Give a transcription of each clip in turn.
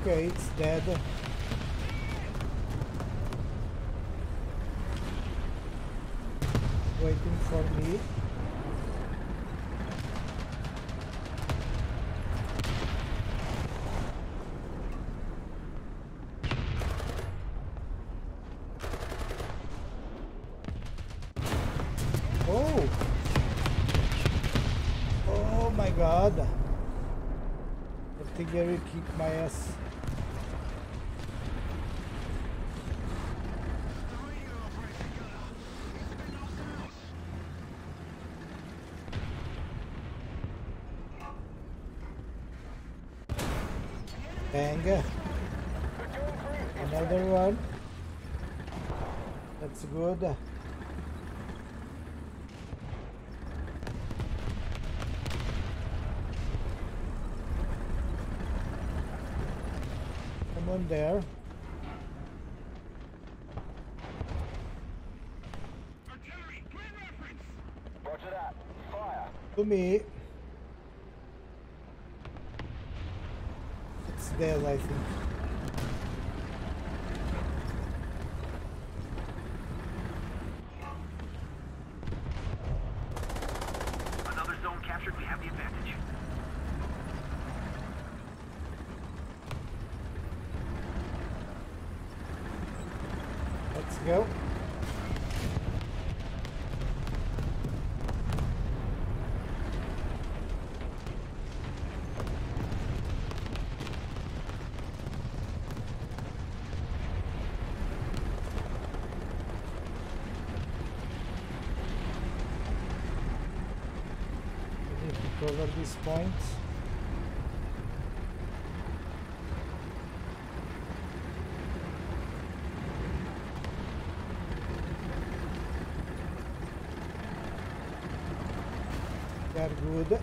Okay, it's dead. Waiting for me. Oh! Oh my god! Artillery kicked my ass. Bang. Another one. That's good. Come on there. Artillery, clear reference. Roger that. Fire. To me. It's dead, I think. Another zone captured. We have the advantage. Let's go. We need to cover this point. They're good.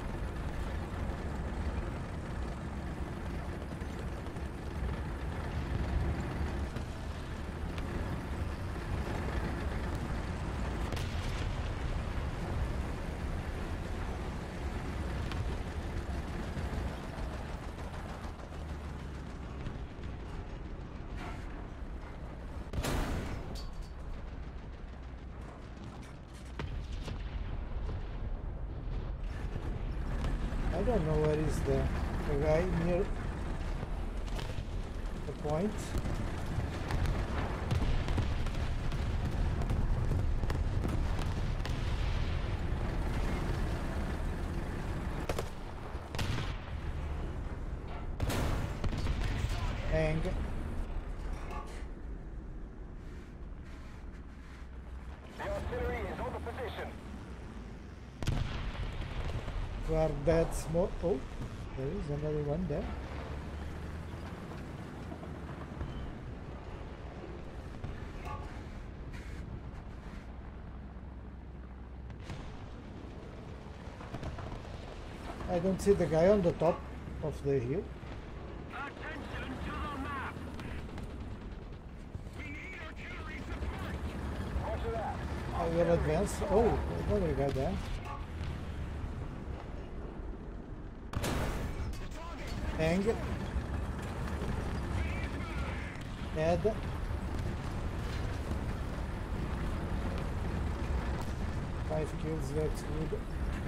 I don't know where is the guy near the point. Hang. The artillery is on the position. You are that small. Oh, there is another one there. I don't see the guy on the top of the hill. Attention to the map. We need artillery support. Roger that. I will advance. Oh, another guy there. Hang. Dead. Five kills, that's good.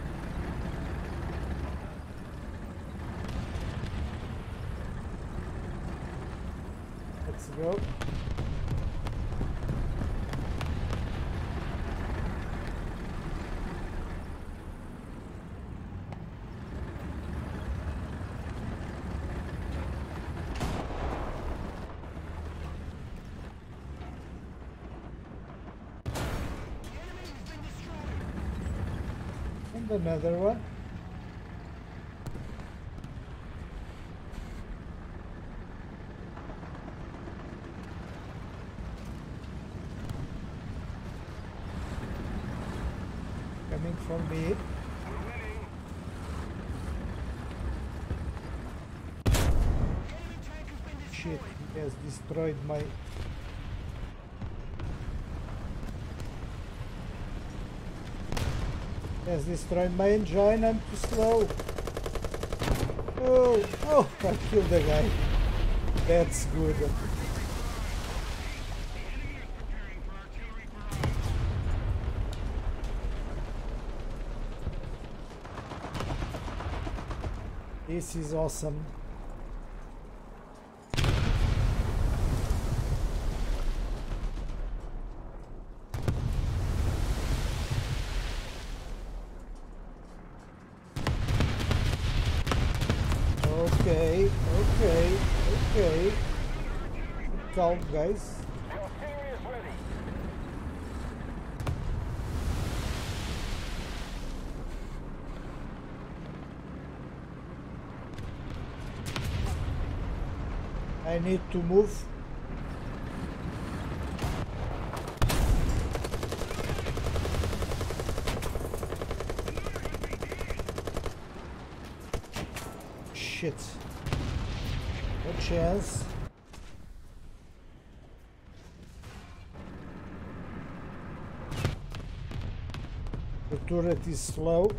Let's go. And another one. Coming from me. Shit, he has destroyed my... Has destroyed my engine, I'm too slow. Oh, I killed the guy. That's good. This is awesome. Okay, okay, okay. Calm, guys. The artillery is ready. I need to move. Shit. No chance. The turret is slow.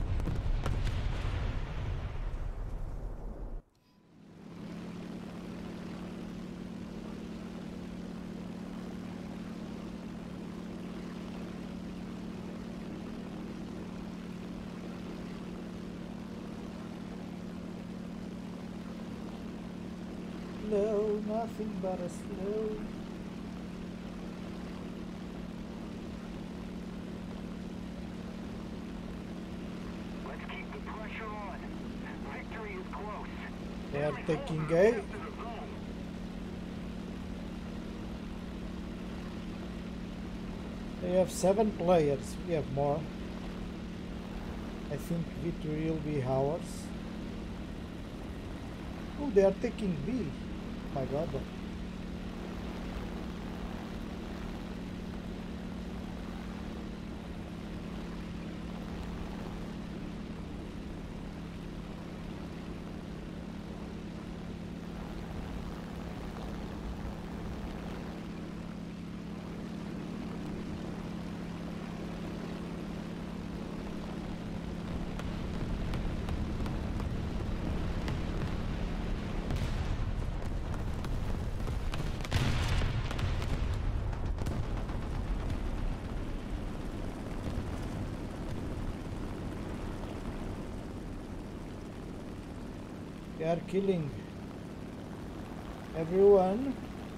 No, nothing but a slow. Let's keep the pressure on. Victory is close. They are taking A. They have 7 players. We have more. I think victory will be ours. Oh, they are taking B. My God. They are killing everyone.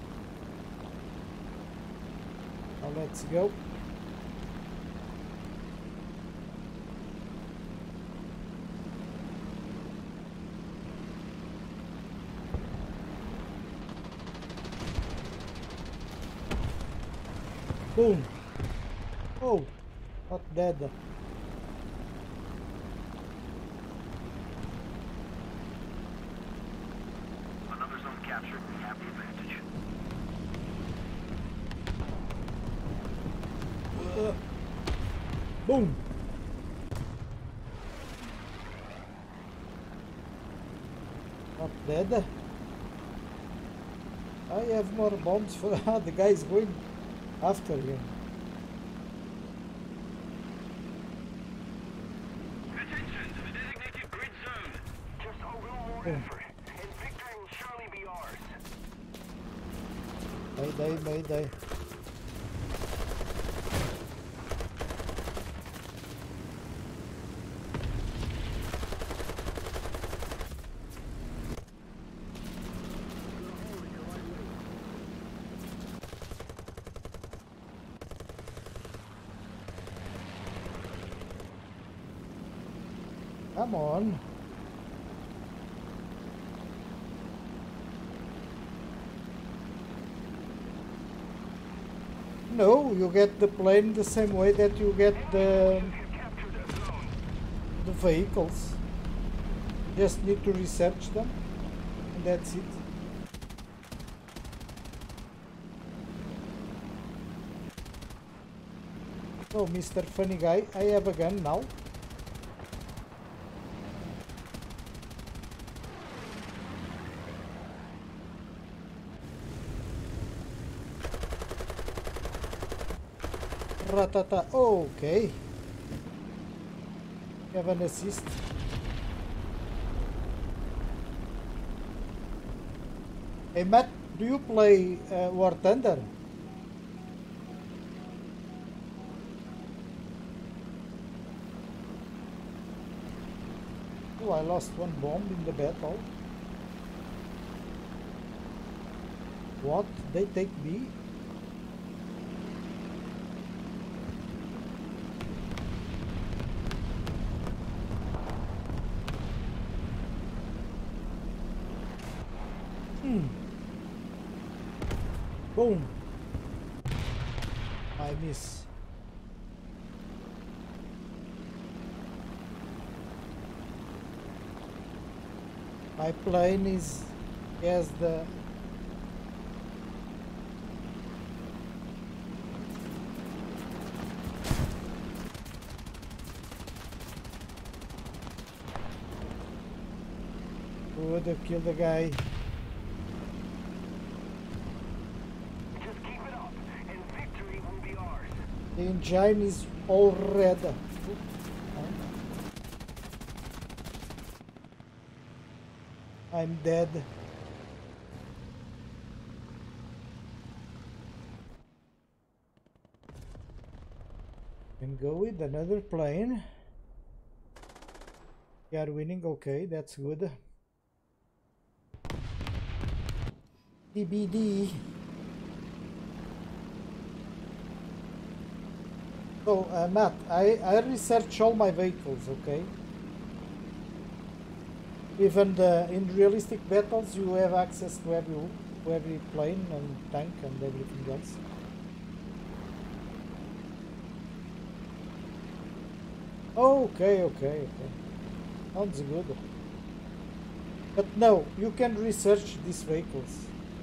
Now let's go. Boom. Oh, not dead. Another zone captured. We have the advantage. Boom. Not dead. I have more bombs for the guys going after him. Attention to the designated grid zone. Just a little more effort, and victory will surely be ours. Mayday, mayday. Come on. No, you get the plane the same way that you get the vehicles. Just need to research them, and that's it. Oh, Mr. Funny Guy, I have a gun now. Ratata. Oh, okay. Have an assist. Hey, Matt, Do you play War Thunder? Oh, I lost one bomb in the battle. What? They take B? Boom! I miss. My plane is has the would have killed the guy. Just keep it up, and victory will be ours. The engine is all red. I'm dead. Can go with another plane. We are winning. Okay, that's good. TBD. So, Matt, I research all my vehicles, okay? Even in realistic battles, you have access to every plane and tank and everything else. Okay. Sounds good. But no, you can research these vehicles.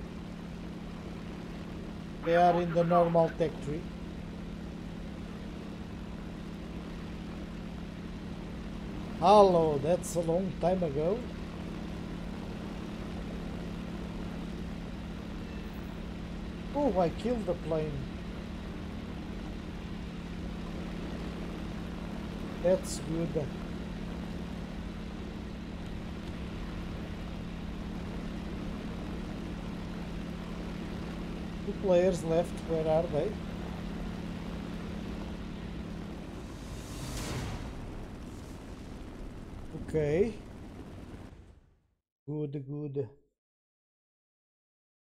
They are in the normal tech tree. Hello, that's a long time ago. Oh, I killed the plane. That's good. Two players left. Where are they? Okay. Good.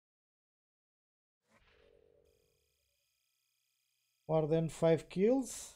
More than 5 kills.